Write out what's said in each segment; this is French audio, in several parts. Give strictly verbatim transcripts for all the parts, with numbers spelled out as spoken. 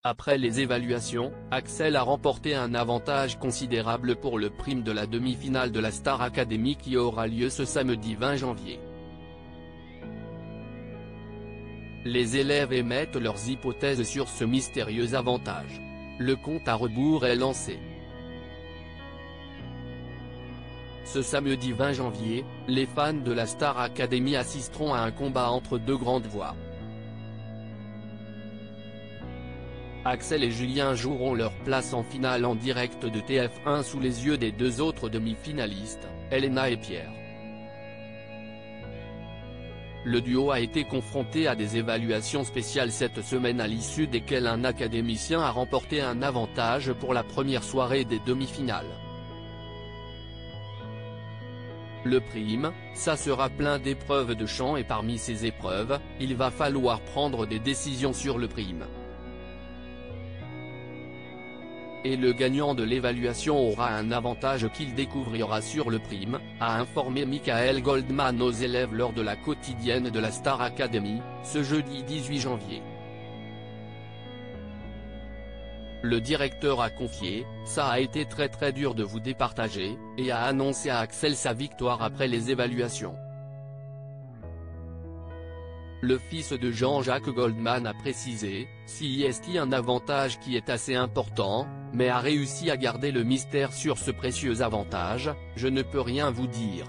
Après les évaluations, Axel a remporté un avantage considérable pour le prime de la demi-finale de la Star Academy qui aura lieu ce samedi vingt janvier. Les élèves émettent leurs hypothèses sur ce mystérieux avantage. Le compte à rebours est lancé. Ce samedi vingt janvier, les fans de la Star Academy assisteront à un combat entre deux grandes voix. Axel et Julien joueront leur place en finale en direct de T F un sous les yeux des deux autres demi-finalistes, Elena et Pierre. Le duo a été confronté à des évaluations spéciales cette semaine à l'issue desquelles un académicien a remporté un avantage pour la première soirée des demi-finales. Le prime, ça sera plein d'épreuves de chant et parmi ces épreuves, il va falloir prendre des décisions sur le prime. Et le gagnant de l'évaluation aura un avantage qu'il découvrira sur le prime, a informé Michael Goldman aux élèves lors de la quotidienne de la Star Academy, ce jeudi dix-huit janvier. Le directeur a confié, ça a été très très dur de vous départager, et a annoncé à Axel sa victoire après les évaluations. Le fils de Jean-Jacques Goldman a précisé, C I S T un avantage qui est assez important, mais a réussi à garder le mystère sur ce précieux avantage, je ne peux rien vous dire.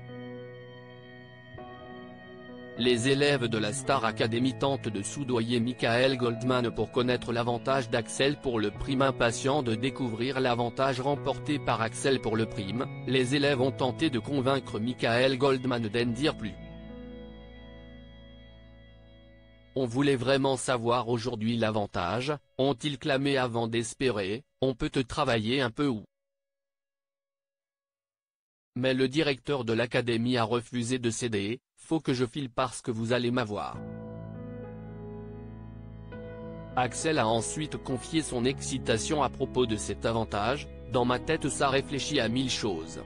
Les élèves de la Star Academy tentent de soudoyer Michael Goldman pour connaître l'avantage d'Axel pour le prime. Impatient de découvrir l'avantage remporté par Axel pour le prime, les élèves ont tenté de convaincre Michael Goldman d'en dire plus. On voulait vraiment savoir aujourd'hui l'avantage, ont-ils clamé avant d'espérer, on peut te travailler un peu ou. Mais le directeur de l'académie a refusé de céder, faut que je file parce que vous allez m'avoir. Axel a ensuite confié son excitation à propos de cet avantage, dans ma tête ça réfléchit à mille choses.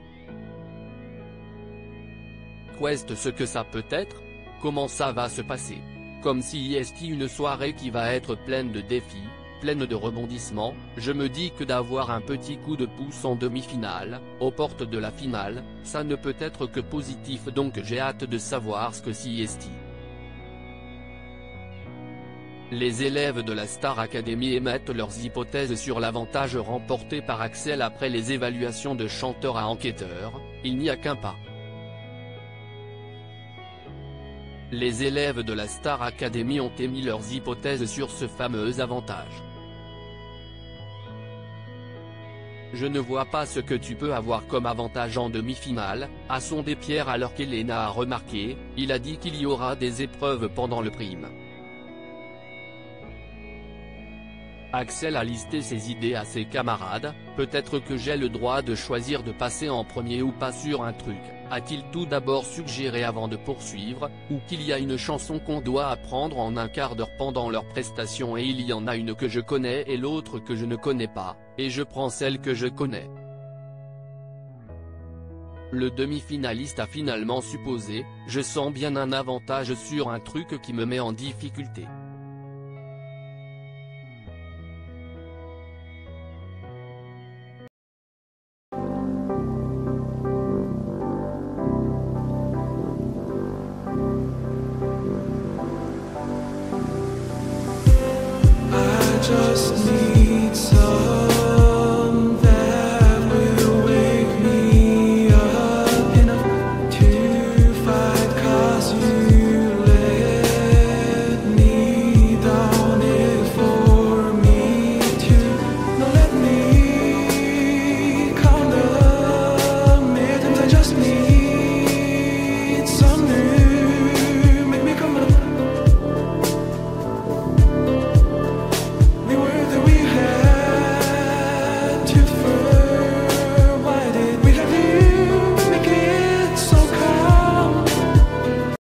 Qu'est-ce ce que ça peut être? Comment ça va se passer? Comme si I S T une soirée qui va être pleine de défis, pleine de rebondissements, je me dis que d'avoir un petit coup de pouce en demi-finale, aux portes de la finale, ça ne peut être que positif donc j'ai hâte de savoir ce que c'est I S T. Les élèves de la Star Academy émettent leurs hypothèses sur l'avantage remporté par Axel après les évaluations de chanteur à enquêteur, il n'y a qu'un pas. Les élèves de la Star Academy ont émis leurs hypothèses sur ce fameux avantage. Je ne vois pas ce que tu peux avoir comme avantage en demi-finale, a sondé Pierre alors qu'Elena a remarqué, il a dit qu'il y aura des épreuves pendant le prime. Axel a listé ses idées à ses camarades, peut-être que j'ai le droit de choisir de passer en premier ou pas sur un truc, a-t-il tout d'abord suggéré avant de poursuivre, ou qu'il y a une chanson qu'on doit apprendre en un quart d'heure pendant leur prestation et il y en a une que je connais et l'autre que je ne connais pas, et je prends celle que je connais. Le demi-finaliste a finalement supposé, je sens bien un avantage sur un truc qui me met en difficulté.